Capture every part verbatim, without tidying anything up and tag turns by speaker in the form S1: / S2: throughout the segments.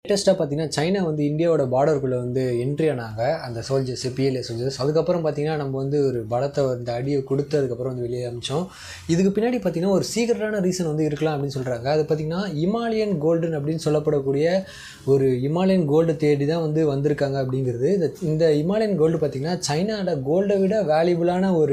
S1: லேட்டஸ்ட்டாக பார்த்தீங்கன்னா சைனா வந்து இந்தியாவோட பார்டருக்குள்ளே வந்து என்ட்ரி ஆனாங்க அந்த சோல்ஜர்ஸ் பிஎல்ஏ சோல்ஜர்ஸ். அதுக்கப்புறம் பார்த்தீங்கன்னா நம்ம வந்து ஒரு பலத்தை வந்து அடியை கொடுத்து அதுக்கப்புறம் வந்து வெளியே அமிச்சோம். இதுக்கு பின்னாடி பார்த்தீங்கன்னா ஒரு சீக்ரெட்டான ரீசன் வந்து இருக்கலாம் அப்படின்னு சொல்கிறாங்க. அது பார்த்திங்கன்னா இமாலயன் கோல்டன் அப்படின்னு சொல்லப்படக்கூடிய ஒரு இமாலயன் கோல்டு தேடி தான் வந்து வந்திருக்காங்க அப்படிங்கிறது. இந்த இந்த இமாலயன் கோல்டு பார்த்திங்கன்னா சைனாவோட கோல்டை விட வேல்யூபிளான ஒரு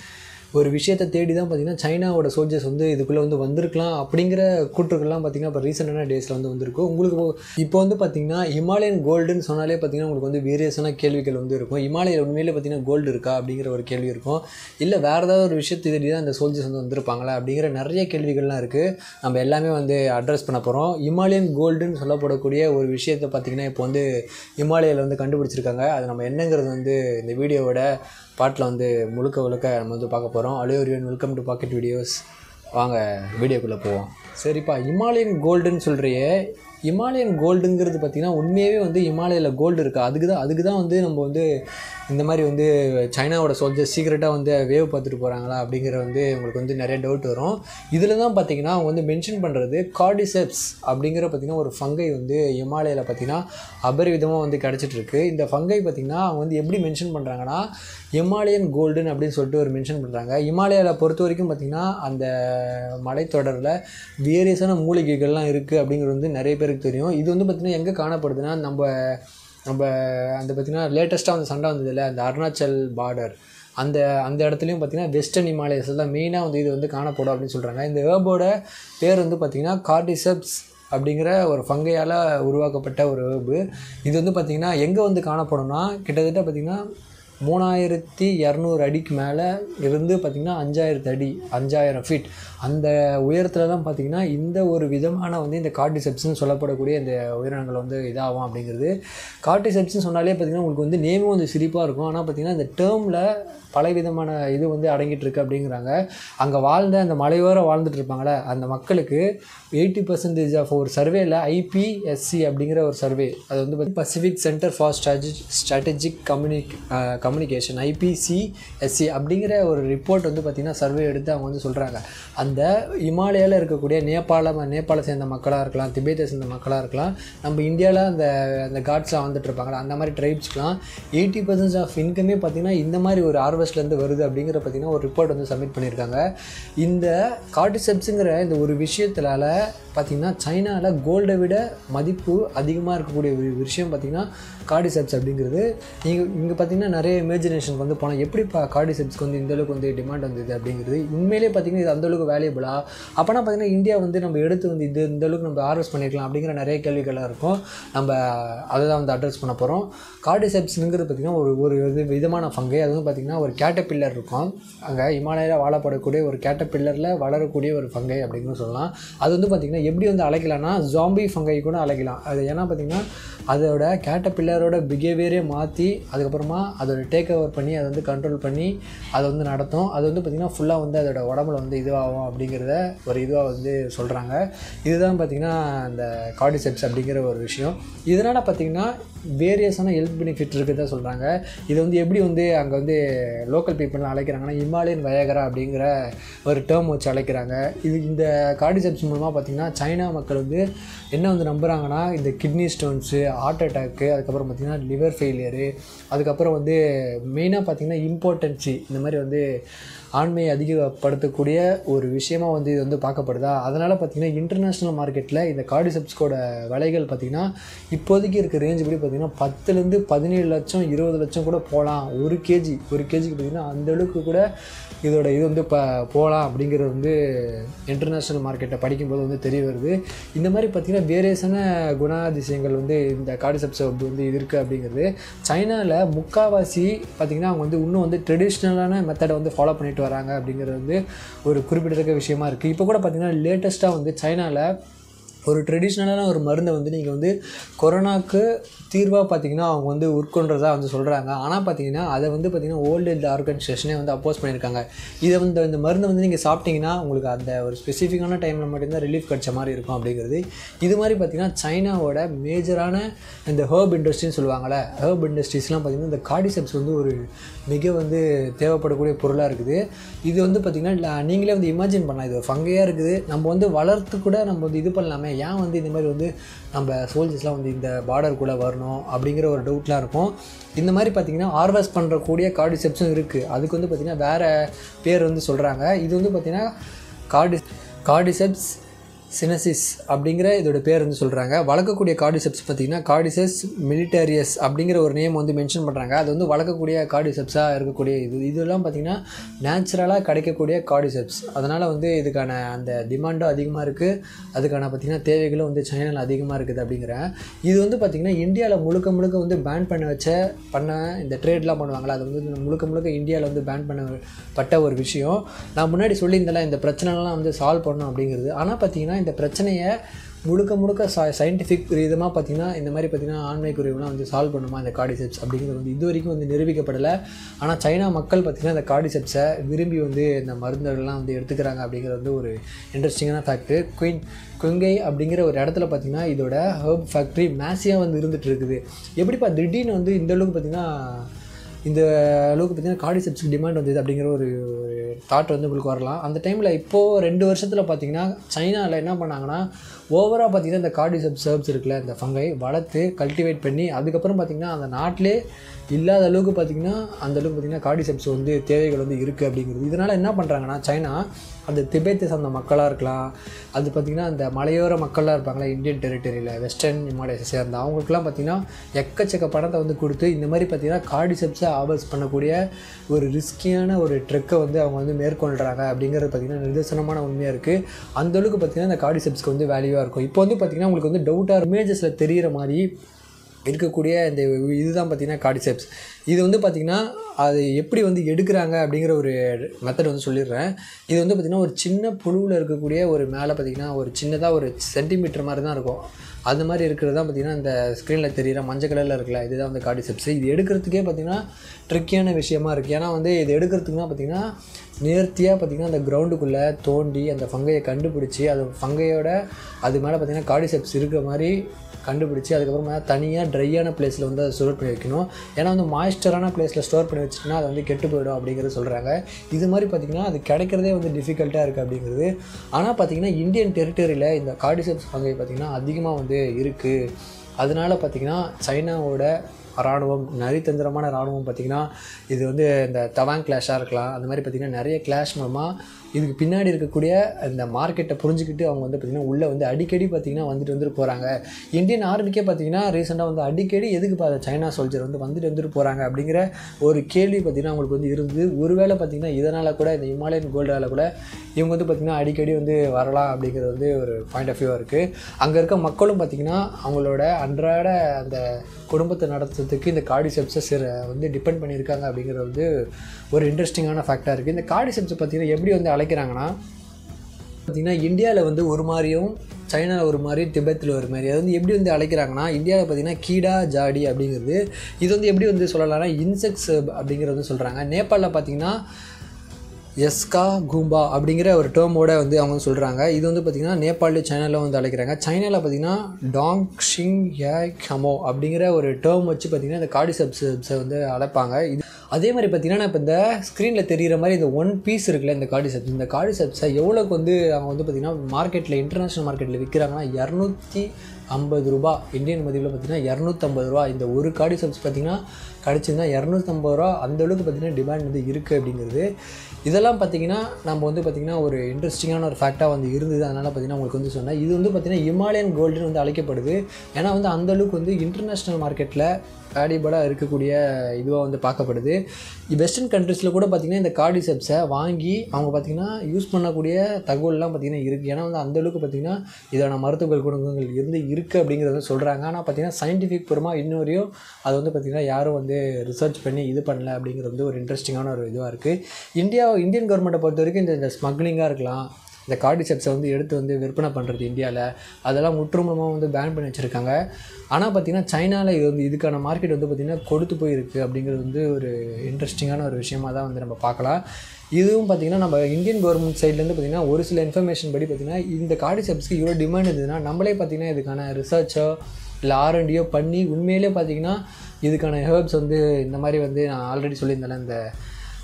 S1: ஒரு விஷயத்தை தேடி தான் பார்த்திங்கன்னா சைனாவோட சோல்ஜர்ஸ் வந்து இதுக்குள்ளே வந்து வந்திருக்கலாம் அப்படிங்கிற கூற்றுக்கள்லாம் பார்த்திங்கன்னா இப்போ ரீசெண்டான டேஸில் வந்து வந்திருக்கும். உங்களுக்கு இப்போ வந்து பார்த்திங்கன்னா இமாலயன் கோல்டுன்னு சொன்னாலே பார்த்திங்கன்னா உங்களுக்கு வந்து வேரியஸான கேள்விகள் வந்து இருக்கும். இமாலயில் உண்மையிலே பார்த்திங்கன்னா கோல்டு இருக்கா அப்படிங்கிற ஒரு கேள்வி இருக்கும். இல்லை வேறு ஏதாவது ஒரு விஷயத்தை தேடி தான் அந்த சோல்ஜர்ஸ் வந்து வந்திருப்பாங்களா அப்படிங்கிற நிறைய கேள்விகள்லாம் இருக்குது. நம்ம எல்லாமே வந்து அட்ரஸ் பண்ண போகிறோம். இமாலயன் கோல்டுன்னு சொல்லப்படக்கூடிய ஒரு விஷயத்தை பார்த்திங்கன்னா இப்போ வந்து இமாலயில் வந்து கண்டுபிடிச்சிருக்காங்க. அது நம்ம என்னங்கிறது வந்து இந்த வீடியோவோட பாட்டில் வந்து முழுக்க முழுக்க நம்ம வந்து பார்க்க போகிறோம். Hello everyone, welcome to pocket videos. வாங்க வீடியோக்குள்ளே போவோம். சரிப்பா, இமாலயன் கோல்டுன்னு சொல்கிறிய, இமாலயன் கோல்டுங்கிறது பார்த்திங்கன்னா உண்மையாகவே வந்து இமாலயில் கோல்டு இருக்கா? அதுக்கு தான் அதுக்கு தான் வந்து நம்ம வந்து இந்த மாதிரி வந்து சைனாவோட சோல்ஜர்ஸ் சீக்ரெட்டாக வந்து வேவ் பார்த்துட்டு போகிறாங்களா அப்படிங்கிற வந்து உங்களுக்கு வந்து நிறைய டவுட் வரும். இதில் தான் பார்த்திங்கன்னா அவங்க வந்து மென்ஷன் பண்ணுறது கார்டிசெப்ஸ் அப்படிங்கிற பார்த்திங்கன்னா ஒரு ஃபங்கை வந்து இமாலயில் பார்த்திங்கன்னா அபரிவிதமாக வந்து கிடச்சிட்ருக்கு. இந்த ஃபங்கை பார்த்திங்கன்னா அவங்க வந்து எப்படி மென்ஷன் பண்ணுறாங்கன்னா இமாலயன் கோல்டுன்னு அப்படின்னு சொல்லிட்டு ஒரு மென்ஷன் பண்ணுறாங்க. இமாலயாவில் பொறுத்த வரைக்கும் பார்த்திங்கன்னா அந்த மலைத்தொடரில் வேரியஸான மூலிகைகள்லாம் இருக்குது அப்படிங்கிறது வந்து நிறைய பேருக்கு தெரியும். இது வந்து பார்த்திங்கன்னா எங்கே காணப்படுதுன்னா நம்ம நம்ம அந்த பார்த்திங்கன்னா லேட்டஸ்ட்டாக வந்து சண்டை வந்ததில்லை அந்த அருணாச்சல் பார்டர் அந்த அந்த இடத்துலையும் பார்த்திங்கன்னா வெஸ்டர்ன் இமாலயஸில் தான் மெயினாக வந்து இது வந்து காணப்படும் அப்படின்னு சொல்கிறாங்க. இந்த ஹெர்போட பேர் வந்து பார்த்திங்கன்னா கார்டிசெப்ஸ் அப்படிங்கிற ஒரு ஃபங்கையால் உருவாக்கப்பட்ட ஒரு ஹெர்பு. இது வந்து பார்த்திங்கன்னா எங்கே வந்து காணப்படும்னா கிட்டத்தட்ட பார்த்திங்கன்னா மூணாயிரத்தி இரநூறு அடிக்கு மேலே இருந்து பார்த்திங்கன்னா அஞ்சாயிரத்து அடி அஞ்சாயிரம் ஃபீட் அந்த உயரத்தில் தான் பார்த்திங்கன்னா இந்த ஒரு விதமான வந்து இந்த கார்டிசெப்ஸ்ன்னு சொல்லப்படக்கூடிய இந்த உயிரினங்கள் வந்து இதாகும் அப்படிங்கிறது. கார்டிசெப்ஸ்ன்னு சொன்னாலே பார்த்திங்கன்னா உங்களுக்கு வந்து நேமும் வந்து சிரிப்பாக இருக்கும். ஆனால் பார்த்திங்கன்னா இந்த டேர்மில் பலவிதமான இது வந்து அடங்கிட்டு இருக்கு அப்படிங்கிறாங்க. அங்கே வாழ்ந்த அந்த மலையோரம் வாழ்ந்துட்டு இருப்பாங்களே அந்த மக்களுக்கு எயிட்டி பர்சன்டேஜ் ஆஃப் ஒரு சர்வேல ஐபிஎஸ்சி அப்படிங்கிற ஒரு சர்வே, அது வந்து பார்த்திங்கன்னா pacific centre for strategy strategic communic communication IPCSC அப்படிங்கிற ஒரு ரிப்போர்ட் வந்து பார்த்திங்கன்னா சர்வே எடுத்து அவங்க வந்து சொல்கிறாங்க. அந்த இமாலயாவில் இருக்கக்கூடிய நேபாள நேபாளை சேர்ந்த மக்களாக இருக்கலாம், திபேத்தை சேர்ந்த மக்களாக இருக்கலாம், நம்ம இந்தியாவில் அந்த அந்த காட்ஸ்லாம் வந்துட்டு இருப்பாங்களா அந்த மாதிரி ட்ரைப்ஸ்க்கெலாம் எயிட்டி பர்சன்ட் ஆஃப் இன்கமே பார்த்திங்கன்னா இந்த மாதிரி ஒரு ஆர்வஸ்ட்லேருந்து வருது அப்படிங்கிற பார்த்திங்கன்னா ஒரு ரிப்போர்ட் வந்து சப்மிட் பண்ணியிருக்காங்க. இந்த கார்டிசெப்ஸுங்கிற இந்த ஒரு விஷயத்தினால பார்த்திங்கன்னா சைனாவில் கோல்டை விட மதிப்பு அதிகமாக இருக்கக்கூடிய ஒரு விஷயம் பார்த்திங்கன்னா கார்டிசெப்ஸ் அப்படிங்கிறது. இங்கே இங்கே பார்த்திங்கன்னா நிறைய இமேஜினேஷனுக்கு வந்து போனால் எப்படி இப்போ கார்டிசெப்ஸ்க்கு வந்து இந்தளவுக்கு வந்து டிமாண்ட் வந்தது அப்படிங்கிறது உண்மையிலே பார்த்திங்கன்னா இது அந்தளவுக்கு வேல்யூபிளா? அப்போனா பார்த்திங்கன்னா இந்தியா வந்து நம்ம எடுத்து வந்து இது இந்தளவுக்கு நம்ம ஆர்வஸ் பண்ணியிருக்கலாம் அப்படிங்கிற நிறைய கேள்விகளாக இருக்கும். நம்ம அதை தான் வந்து அட்ரஸ் பண்ண போகிறோம். கார்டிசெப்ஸுங்கிறது பார்த்திங்கன்னா ஒரு ஒரு விதமான ஃபங்கை. அது வந்து பார்த்திங்கன்னா ஒரு கேட்டபில்லர் இருக்கும். அங்கே இமாலயாவில் வாழப்படக்கூடிய ஒரு கேட்டபில்லரில் வளரக்கூடிய ஒரு ஃபங்கை அப்படின்னு சொல்லலாம். அது வந்து பார்த்திங்கன்னா எப்படி வந்து அழைக்கலாம்னா ஜாம்பி ஃபங்கை கூட அழைக்கலாம். அது ஏன்னா பார்த்திங்கன்னா அதோட கேட்டபில்லரோட பிஹேவியரே மாற்றி அதுக்கப்புறமா அதோட டேக் ஓவர் பண்ணி அதை வந்து கண்ட்ரோல் பண்ணி அதை வந்து நடத்தும். அது வந்து பார்த்திங்கன்னா ஃபுல்லாக வந்து அதோட உடம்புல வந்து இதுவாகும் அப்படிங்கிறத ஒரு இதுவாக வந்து சொல்கிறாங்க. இதுதான் பார்த்திங்கன்னா இந்த கார்டிசெப்ஸ் அப்படிங்கிற ஒரு விஷயம். இதனால் பார்த்திங்கன்னா வேரியஸான ஹெல்த் பெனிஃபிட் இருக்குதா சொல்கிறாங்க. இது வந்து எப்படி வந்து அங்கே வந்து லோக்கல் பீப்புளெலாம் அழைக்கிறாங்கன்னா இமாலயன் வயகரா அப்படிங்கிற ஒரு டேர்ம் வச்சு அழைக்கிறாங்க. இது இந்த கார்டிசெப்ஸ் மூலமாக பார்த்திங்கன்னா சைனா மக்கள் வந்து என்ன வந்து நம்புகிறாங்கன்னா இந்த கிட்னி ஸ்டோன்ஸு, ஹார்ட் அட்டாக்கு, அதுக்கப்புறம் பார்த்திங்கன்னா லிவர் ஃபெயிலியரு, அதுக்கப்புறம் வந்து மெயினாக பார்த்திங்கன்னா இம்பார்ட்டன்சி இந்த மாதிரி வந்து ஆண்மையை அதிகப்படுத்தக்கூடிய ஒரு விஷயமாக வந்து இது வந்து பார்க்கப்படுதா. அதனால் பார்த்திங்கன்னா இன்டர்நேஷ்னல் மார்க்கெட்டில் இந்த கார்டிசெப்ஸ்கோட விலைகள் பார்த்திங்கன்னா இப்போதைக்கு இருக்க ரேஞ்சு படி பார்த்திங்கன்னா பத்துலேருந்து பதினேழு லட்சம் இருபது லட்சம் கூட போகலாம். ஒரு கேஜி ஒரு கேஜிக்கு பார்த்திங்கன்னா அந்தளவுக்கு கூட இதோட இது வந்து இப்போ போகலாம் அப்படிங்கிறது வந்து இன்டர்நேஷ்னல் மார்க்கெட்டை படிக்கும்போது வந்து தெரிய வருது. இந்த மாதிரி பார்த்திங்கன்னா வேரியஸான குணாதிசயங்கள் வந்து இந்த கார்டிசெப்ஸ் வந்து இது இருக்குது அப்படிங்கிறது. சைனாவில் முக்கால்வாசி பார்த்திங்கன்னா அவங்க வந்து இன்னும் வந்து ட்ரெடிஷ்னலான மெத்தடை வந்து ஃபாலோ பண்ணிட்டு வராங்க அப்படிங்கிறது வந்து ஒரு குறிப்பிடத்தக்க விஷயமா இருக்குது. இப்போ கூட பார்த்திங்கன்னா லேட்டஸ்ட்டாக வந்து சைனாவில் ஒரு ட்ரெடிஷ்னலான ஒரு மருந்தை வந்து நீங்கள் வந்து கொரோனாவுக்கு தீர்வாக பார்த்திங்கன்னா அவங்க வந்து உட்கொண்டதாக வந்து சொல்கிறாங்க. ஆனால் பார்த்திங்கன்னா அதை வந்து பார்த்திங்கன்னா வேர்ல்டு ஹெல்த் ஆர்கனைசேஷனே வந்து அப்போஸ் பண்ணியிருக்காங்க. இதை வந்து இந்த மருந்தை வந்து நீங்கள் சாப்பிட்டிங்கன்னா உங்களுக்கு அந்த ஒரு ஸ்பெசிஃபிக்கான டைமில் மட்டும்தான் ரிலீஃப் கிடச்ச மாதிரி இருக்கும் அப்படிங்கிறது. இது மாதிரி பார்த்திங்கன்னா சைனாவோட மேஜரான இந்த ஹெர்ப் இண்டஸ்ட்ரின்னு சொல்லுவாங்கள்ல, ஹெர்ப் இண்டஸ்ட்ரீஸ்லாம் பார்த்திங்கன்னா இந்த கார்டிசெப்ஸ் வந்து ஒரு மிக வந்து தேவைப்படக்கூடிய பொருளாக இருக்குது. இது வந்து பார்த்திங்கன்னா நீங்களே வந்து இமேஜின் பண்ணலாம், இது ஒரு ஃபங்கையாக இருக்குது, நம்ம வந்து வளர்த்து கூட நம்ம வந்து இது பண்ணலாமே, ஏன் வந்து இந்த மாதிரி வந்து நம்ம சோல்ஜர்ஸ்லாம் வந்து இந்த பார்டருக்குள்ளே வரணும் அப்படிங்கிற ஒரு டவுட்லாம் இருக்கும். இந்த மாதிரி பார்த்திங்கன்னா ஹார்வெஸ்ட் பண்ணுறக்கூடிய கார்டிசெப்ஸும் இருக்குது. அதுக்கு வந்து பார்த்திங்கன்னா வேறு பேர் வந்து சொல்கிறாங்க. இது வந்து பார்த்திங்கன்னா கார்டி கார்டிசெப்ஸ் சினசிஸ் அப்படிங்கிற இதோட பேர் வந்து சொல்கிறாங்க. வளர்க்கக்கூடிய கார்டிசெப்ஸ் பார்த்திங்கன்னா கார்டிசெப்ஸ் மிலிட்டரியஸ் அப்படிங்கிற ஒரு நேம் வந்து மென்ஷன் பண்ணுறாங்க. அது வந்து வளர்க்கக்கூடிய கார்டிசெப்ஸாக இருக்கக்கூடிய இது இதெல்லாம் பார்த்திங்கன்னா நேச்சுரலாக கிடைக்கக்கூடிய கார்டிசெப்ஸ். அதனால் வந்து இதுக்கான அந்த டிமாண்டும் அதிகமாக இருக்குது, அதுக்கான பார்த்திங்கன்னா தேவைகளும் வந்து சைனாவில் அதிகமாக இருக்குது அப்படிங்கிறேன். இது வந்து பார்த்திங்கன்னா இந்தியாவில் முழுக்க முழுக்க வந்து பேன் பண்ண வச்ச பண்ண இந்த ட்ரேட்லாம் பண்ணுவாங்களா, அது வந்து முழுக்க முழுக்க இந்தியாவில் வந்து பேன் பண்ணப்பட்ட ஒரு விஷயம். நான் முன்னாடி சொல்லியிருந்தேன் இந்த பிரச்சனைலாம் வந்து சால்வ் பண்ணணும் அப்படிங்கிறது. ஆனால் பார்த்திங்கன்னா இந்த பிரச்சனையை முழுக்க முழுக்க ச சயின்டிஃபிக் விதமாக பார்த்திங்கன்னா இந்த மாதிரி பார்த்திங்கன்னா ஆண்மைக்குரியவெலாம் வந்து சால்வ் பண்ணுமா இந்த கார்டிசெப்ஸ் அப்படிங்கிறது வந்து இது வரைக்கும் வந்து நிரூபிக்கப்படலை. ஆனால் சைனா மக்கள் பார்த்திங்கன்னா இந்த கார்டிசெப்ஸை விரும்பி வந்து இந்த மருந்துகள்லாம் வந்து எடுத்துக்கிறாங்க அப்படிங்கிறது வந்து ஒரு இன்ட்ரெஸ்டிங்கான ஃபேக்ட்டு. குயின் குங்கை அப்படிங்கிற ஒரு இடத்துல பார்த்திங்கன்னா இதோட ஹர்ப் ஃபேக்ட்ரி மேசியாக வந்து இருந்துகிட்டு இருக்குது. எப்படிப்பா திடீர்னு வந்து இந்த அளவுக்கு பார்த்திங்கன்னா இந்த அளவுக்கு பார்த்திங்கன்னா கார்டிசெப்ஸுக்கு டிமாண்ட் வந்தது அப்படிங்கிற ஒரு தாட் வந்து உங்களுக்கு வரலாம். அந்த டைமில் இப்போது ரெண்டு வருஷத்தில் பார்த்திங்கன்னா சைனாவில் என்ன பண்ணாங்கன்னா ஓவராக பார்த்திங்கன்னா இந்த கார்டிசெப்ஸ் ஹெர்ப்ஸ் இருக்குல்ல, இந்த ஃபங்கை வளர்த்து கல்டிவேட் பண்ணி அதுக்கப்புறம் பார்த்திங்கன்னா அந்த நாட்டிலே இல்லாத அளவுக்கு பார்த்திங்கன்னா அந்தளவுக்கு பார்த்திங்கன்னா கார்டிசெப்ஸ் வந்து தேவைகள் வந்து இருக்குது அப்படிங்கிறது. இதனால் என்ன பண்ணுறாங்கன்னா சைனா அந்த திபெத்தை சார்ந்த மக்களாக இருக்கலாம், அது பார்த்திங்கன்னா அந்த மலையோர மக்களாக இருப்பாங்களா இந்தியன் டெரிட்டரியில் வெஸ்டர்ன் ஹிமாலயஸை சேர்ந்த அவங்களுக்குலாம் பார்த்திங்கன்னா எக்கச்சக்க பணத்தை வந்து கொடுத்து இந்த மாதிரி பார்த்திங்கன்னா கார்டிசெப்ஸை ஆபர்ஸ் பண்ணக்கூடிய ஒரு ரிஸ்கியான ஒரு ட்ரெக்கை வந்து அவங்க வந்து மேற்கொள்கிறாங்க அப்படிங்கிறது பார்த்திங்கன்னா நிதர்சனமான உண்மையாக இருக்குது. அந்தளவுக்கு பார்த்திங்கன்னா இந்த கார்டிசெப்ஸ்க்கு வந்து வேல்யூவாக இருக்கும். இப்போ வந்து பார்த்திங்கன்னா உங்களுக்கு வந்து டவுட்டாக இமேஜஸில் தெரிகிற மாதிரி இருக்கக்கூடிய இந்த இதுதான் பார்த்திங்கன்னா கார்டிசெப்ஸ். இது வந்து பார்த்திங்கன்னா அது எப்படி வந்து எடுக்கிறாங்க அப்படிங்கிற ஒரு மெத்தட் வந்து சொல்லிடுறேன். இது வந்து பார்த்திங்கன்னா ஒரு சின்ன புழுவில் இருக்கக்கூடிய ஒரு மேலே பார்த்திங்கன்னா ஒரு சின்னதாக ஒரு சென்டிமீட்டர் மாதிரி தான் இருக்கும். அந்த மாதிரி இருக்கிறது தான் பார்த்திங்கன்னா இந்த ஸ்க்ரீனில் தெரிகிற மஞ்சள் கலரில் இருக்குல்ல, இதுதான் வந்து கார்டிசெப்ஸ். இது எடுக்கிறதுக்கே பார்த்திங்கன்னா ட்ரிக்கியான விஷயமா இருக்குது. ஏன்னா வந்து இது எடுக்கிறதுக்குனா பார்த்திங்கன்னா நேர்த்தியாக பார்த்திங்கன்னா அந்த கிரவுண்டுக்குள்ளே தோண்டி அந்த ஃபங்கையை கண்டுபிடிச்சி அது ஃபங்கையோட அது மேலே பார்த்திங்கன்னா கார்டிசெப்ஸ் இருக்கிற மாதிரி கண்டுபிடிச்சி அதுக்கப்புறமா தனியாக ட்ரையான பிளேஸில் வந்து அதை ஸ்டோர் பண்ணி வைக்கணும். ஏன்னா வந்து மாய்ஸ்டரான பிளேஸில் ஸ்டோர் பண்ணி வச்சிட்டிங்கன்னா அது வந்து கெட்டு போயிடும் அப்படிங்கிறது சொல்கிறாங்க. இது மாதிரி பார்த்திங்கன்னா அது கிடைக்கிறதே வந்து டிஃபிகல்ட்டாக இருக்குது அப்படிங்கிறது. ஆனால் பார்த்திங்கன்னா இந்தியன் டெரிட்டரியில் இந்த கார்டிசெப்ஸ் ஃபங்கை பார்த்திங்கன்னா அதிகமாக வந்து இருக்குது. அதனால பார்த்திங்கன்னா சைனாவோட இராணுவம் நரித்தந்திரமான இராணுவம் பார்த்திங்கன்னா இது வந்து இந்த தவாங் கிளாஷாக இருக்கலாம், அந்த மாதிரி பார்த்திங்கன்னா நிறைய கிளாஷ் மூலமாக இதுக்கு பின்னாடி இருக்கக்கூடிய இந்த மார்க்கெட்டை புரிஞ்சுக்கிட்டு அவங்க வந்து பார்த்திங்கன்னா உள்ளே வந்து அடிக்கடி பார்த்திங்கன்னா வந்துட்டு வந்துட்டு போகிறாங்க. இந்தியன் ஆர்மிக்கே பார்த்திங்கன்னா ரீசெண்டாக வந்து அடிக்கடி எதுக்கு பார்த்த சைனா சோல்ஜர் வந்து வந்துட்டு வந்துட்டு போகிறாங்க அப்படிங்கிற ஒரு கேள்வி பார்த்திங்கன்னா அவங்களுக்கு வந்து இருந்தது. ஒருவேளை பார்த்திங்கன்னா இதனால் கூட இந்த ஹிமாலயன் கோல்டால் கூட இவங்க வந்து பார்த்திங்கன்னா அடிக்கடி வந்து வரலாம் அப்படிங்கிறது வந்து ஒரு பாயிண்ட் ஆஃப் வியூவாக இருக்குது. அங்கே இருக்க மக்களும் பார்த்திங்கன்னா அவங்களோட அன்றாட அந்த குடும்பத்தை நடத்துறதுக்கு இந்த கார்டிசெப்ஸை சிற வந்து டிபெண்ட் பண்ணியிருக்காங்க அப்படிங்கிறது வந்து ஒரு இன்ட்ரெஸ்டிங்கான ஃபேக்டாக இருக்குது. இந்த கார்டிசெப்ஸை பார்த்திங்கன்னா எப்படி வந்து அழைக்கிறாங்கன்னா பார்த்திங்கன்னா இந்தியாவில் வந்து ஒரு மாதிரியும் சைனாவில் ஒரு மாதிரி திபெத்தில் ஒரு மாதிரி அது வந்து எப்படி வந்து அழைக்கிறாங்கன்னா இந்தியாவில் பார்த்திங்கன்னா கீடா ஜாடி அப்படிங்கிறது இது வந்து எப்படி வந்து சொல்லலாம்னா இன்செக்ட்ஸ் அப்படிங்கிறது வந்து சொல்கிறாங்க. நேபாளில் பார்த்திங்கன்னா எஸ்கா கூம்பா அப்படிங்கிற ஒரு டேர்மோட வந்து அவங்க சொல்கிறாங்க. இது வந்து பார்த்திங்கன்னா நேபாளில் சைனாவில் வந்து அழைக்கிறாங்க. சைனாவில் பார்த்திங்கன்னா டாங் ஷிங் யா ஹமோ அப்படிங்கிற ஒரு டேர்ம் வச்சு பார்த்திங்கன்னா இந்த கார்டிசெப்ஸை வந்து அழைப்பாங்க. இது அதே மாதிரி பார்த்திங்கன்னா இப்போ இந்த ஸ்க்ரீனில் தெரிகிற மாதிரி இந்த ஒன் பீஸ் இருக்குல்ல இந்த கார்டிசெப்ஸ் இந்த கார்டிசெப்ஸை எவ்வளோக்கு வந்து அவங்க வந்து பார்த்திங்கன்னா மார்க்கெட்டில் இன்டர்நேஷ்னல் மார்க்கெட்டில் விற்கிறாங்கன்னா இரநூத்தி ஐம்பது ரூபா இந்தியன் மதிப்பில் பார்த்திங்கன்னா இரநூத்தம்பது ரூபா இந்த ஒரு கார்டிசெப்ஸ் பார்த்திங்கன்னா கிடச்சிருந்தா இரநூத்தம்பது ரூபா அந்தளவுக்கு பார்த்திங்கன்னா டிமாண்ட் வந்து இருக்குது அப்படிங்கிறது. இதெல்லாம் பார்த்திங்கன்னா நம்ம வந்து பார்த்திங்கன்னா ஒரு இன்ட்ரெஸ்டிங்கான ஒரு ஃபேக்டாக வந்து இருந்தது. அதனால் பார்த்திங்கன்னா உங்களுக்கு வந்து சொன்னேன் இது வந்து பார்த்திங்கன்னா ஹிமாலயன் கோல்டுன்னு வந்து அழைக்கப்படுது. ஏன்னா வந்து அந்தளவுக்கு வந்து இன்டர்நேஷ்னல் மார்க்கெட்டில் வேல்யூபிளாக இருக்கக்கூடிய இதுவாக வந்து பார்க்கப்படுது. வெஸ்டர்ன் கண்ட்ரீஸில் கூட பார்த்திங்கன்னா இந்த கார்டிசெப்ஸை வாங்கி அவங்க பார்த்திங்கன்னா யூஸ் பண்ணக்கூடிய தகவல்லாம் பார்த்திங்கன்னா இருக்குது. ஏன்னா வந்து அந்தளவுக்கு பார்த்திங்கன்னா இதான மருத்துவ குணங்கள் இருந்து இருக்குது அப்படிங்கிறத சொல்கிறாங்க. ஆனால் பார்த்திங்கன்னா சயின்டிஃபிக் பூர்வமாக இன்னொரையும் அது வந்து பார்த்திங்கன்னா யாரும் வந்து ரிசர்ச் பண்ணி இது பண்ணல அப்படிங்கிறது வந்து ஒரு இன்ட்ரெஸ்டிங்கான ஒரு இதுவாக இருக்குது. இந்தியா இந்தியன் கவர்மெண்ட்டை பொறுத்த வரைக்கும் இந்த இந்த ஸ்மக்லிங்காக இருக்கலாம் இந்த கார்டிசெப்ஸை வந்து எடுத்து வந்து விற்பனை பண்ணுறது இந்தியாவில் அதெல்லாம் முற்றுமுழுமாக வந்து பேன் பண்ணி வச்சுருக்காங்க. ஆனால் பார்த்திங்கன்னா சைனாவில் இது வந்து இதுக்கான மார்க்கெட் வந்து பார்த்திங்கன்னா கொடுத்து போயிருக்கு அப்படிங்கிறது வந்து ஒரு இன்ட்ரெஸ்டிங்கான ஒரு விஷயமாக தான் வந்து நம்ம பார்க்கலாம். இதுவும் பார்த்திங்கன்னா நம்ம இந்தியன் கவர்மெண்ட் சைட்லேருந்து பார்த்திங்கன்னா ஒரு சில இன்ஃபர்மேஷன் படி பார்த்திங்கன்னா இந்த கார்டிசெப்ஸ்க்கு இவ்வளோ டிமாண்ட் இருந்ததுன்னா நம்மளே பார்த்திங்கன்னா இதுக்கான ரிசர்ச்சோ இல்லை ஆர்என்டியோ பண்ணி உண்மையிலே பார்த்திங்கன்னா இதுக்கான ஹெர்ப்ஸ் வந்து இந்த மாதிரி வந்து நான் ஆல்ரெடி சொல்லியிருந்தேன் இந்த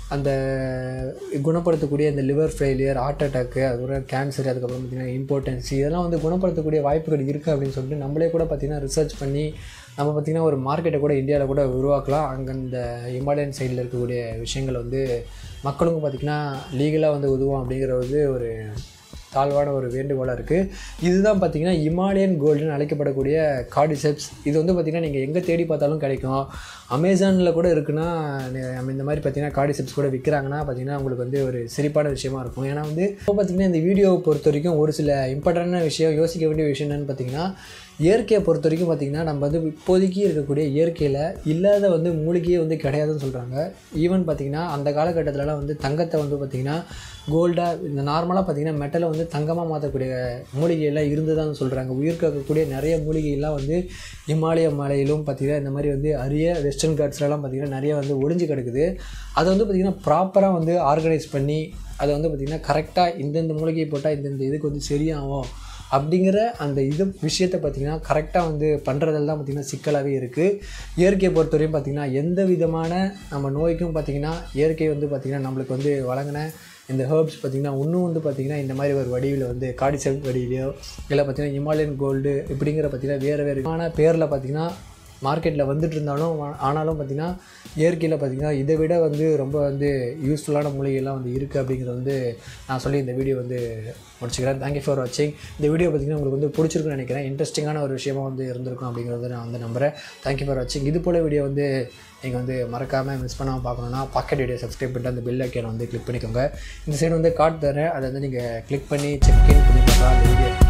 S1: அந்த குணப்படுத்தக்கூடிய இந்த லிவர் ஃபெயிலியர், ஹார்ட் அட்டாக்கு, அதுக்கப்புறம் கேன்சர், அதுக்கப்புறம் பார்த்திங்கன்னா இம்பார்ட்டன்சி, இதெல்லாம் வந்து குணப்படுத்தக்கூடிய வாய்ப்புகள் இருக்குது அப்படின்னு சொல்லிட்டு நம்மளே கூட பார்த்திங்கன்னா ரிசர்ச் பண்ணி நம்ம பார்த்திங்கன்னா ஒரு மார்க்கெட்டை கூட இந்தியாவில் கூட உருவாக்கலாம். அங்கே இந்த ஹிமாலயன் சைடில் இருக்கக்கூடிய விஷயங்கள் வந்து மக்களுக்கும் பார்த்திங்கன்னா லீகலாக வந்து உதவும் அப்படிங்கிற வந்து ஒரு தாழ்வான ஒரு வேண்டுகோளாக இருக்குது. இதுதான் பார்த்திங்கன்னா ஹிமாலயன் கோல்டுன்னு அழைக்கப்படக்கூடிய கார்டிசெப்ஸ். இது வந்து பார்த்திங்கன்னா நீங்கள் எங்கே தேடி பார்த்தாலும் கிடைக்கும். அமேசானில் கூட இருக்குன்னா நம்ம இந்த மாதிரி பார்த்திங்கன்னா கார்டிசெப்ஸ் கூட விற்கிறாங்கன்னா பார்த்திங்கன்னா உங்களுக்கு வந்து ஒரு சிரிப்பான விஷயமா இருக்கும். ஏன்னா வந்து இப்போ பார்த்திங்கன்னா இந்த வீடியோவை பொறுத்த வரைக்கும் ஒரு சில இம்பார்ட்டண்டான விஷயம், யோசிக்க வேண்டிய விஷயம் என்னென்னு பார்த்திங்கன்னா, இயற்கையை பொறுத்த வரைக்கும் பார்த்திங்கன்னா நம்ம வந்து இப்போதைக்கு இருக்கக்கூடிய இயற்கையில் இல்லாத வந்து மூலிகையே வந்து கிடையாதுன்னு சொல்கிறாங்க. ஈவன் பார்த்திங்கன்னா அந்த காலகட்டத்திலலாம் வந்து தங்கத்தை வந்து பார்த்திங்கன்னா கோல்டாக, இந்த நார்மலாக பார்த்திங்கன்னா மெட்டலை வந்து தங்கமாக மாற்றக்கூடிய மூலிகையெல்லாம் இருந்ததான்னு சொல்கிறாங்க. உயிர் காக்கக்கூடிய நிறைய மூலிகையெல்லாம் வந்து இமாலய மலையிலும் பார்த்திங்கன்னா இந்த மாதிரி வந்து அரிய வெஸ்டர்ன் காட்ஸ்லாம் பார்த்திங்கன்னா நிறைய வந்து ஒளிஞ்சு கிடக்குது. அதை வந்து பார்த்திங்கன்னா ப்ராப்பராக வந்து ஆர்கனைஸ் பண்ணி அதை வந்து பார்த்திங்கன்னா கரெக்டாக இந்தந்த மூலிகையை போட்டால் இந்தந்த இதுக்கு வந்து சரியாகும் அப்படிங்கிற அந்த இது விஷயத்தை பார்த்திங்கன்னா கரெக்டாக வந்து பண்ணுறதெல்லாம் தான் பார்த்திங்கன்னா சிக்கலாகவே இருக்குது. இயற்கையை பொறுத்தவரையும் பார்த்திங்கன்னா எந்த விதமான நம்ம நோய்க்கும் பார்த்திங்கன்னா இயற்கை வந்து பார்த்திங்கன்னா நம்மளுக்கு வந்து வழங்கின இந்த ஹெர்ப்ஸ் பார்த்திங்கன்னா இன்னும் வந்து பார்த்திங்கன்னா இந்த மாதிரி ஒரு வடிவில் வந்து கார்டிசெப்ஸ் வடிவிலையோ இல்லை பார்த்திங்கன்னா ஹிமாலயன் கோல்டு இப்படிங்கிற பார்த்திங்கன்னா வேறு வேறு விதமான பேரில் பார்த்திங்கன்னா மார்க்கெட்டில் வந்துட்டு இருந்தாலும் ஆனாலும் பார்த்திங்கன்னா இயற்கையில் பார்த்திங்கன்னா இதை விட வந்து ரொம்ப வந்து யூஸ்ஃபுல்லான மூலிகைலாம் வந்து இருக்குது அப்படிங்கிறது வந்து நான் சொல்லி இந்த வீடியோ வந்து முடிச்சுக்கிறேன். தேங்க்யூ ஃபார் வாட்சிங். இந்த வீடியோ பார்த்திங்கன்னா உங்களுக்கு வந்து பிடிச்சிருக்குன்னு நினைக்கிறேன். இன்ட்ரெஸ்டிங்கான ஒரு விஷயமா வந்து இருந்திருக்கும் அப்படிங்கிறது நான் வந்து நம்புகிறேன். தேங்க்யூ ஃபார் வாட்சிங். இது போல் வீடியோ வந்து நீங்கள் வந்து மறக்காமல் மிஸ் பண்ணாமல் பார்க்கணுன்னா பாக்கெட் வீடியோ சப்ஸ்கிரைப் பண்ணிட்டு அந்த பெல் ஐக்கானை வந்து கிளிக் பண்ணிக்கோங்க. இந்த சைடு வந்து கார்டு தரேன், அதை வந்து நீங்கள் கிளிக் பண்ணி செக் இன் பண்ணி பார்க்கலாம். அந்த வீடியோ